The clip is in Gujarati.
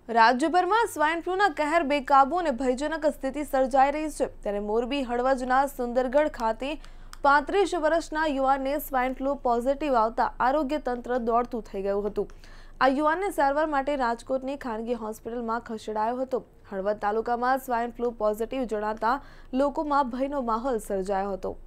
રાજ્યભરમાં સ્વાઇન ફ્લૂના કહેર બેકાબુ અને ભયજનક સ્થિતિ સર્જાઈ રહી છે ત્યારે મોરબી હળવદના સુંદરગઢ ખાતે 35 વર્ષના યુવાનને સ્વાઇન ફ્લૂ પોઝિટિવ આવતા આરોગ્ય તંત્ર દોડતું થઈ ગયું હતું। આ યુવાનને સારવાર માટે રાજકોટની ખાનગી હોસ્પિટલમાં ખસેડાયો હતો। હળવદ તાલુકામાં સ્વાઇન ફ્લૂ પોઝિટિવ જણાતા લોકોમાં ભયનો માહોલ સર્જાયો હતો।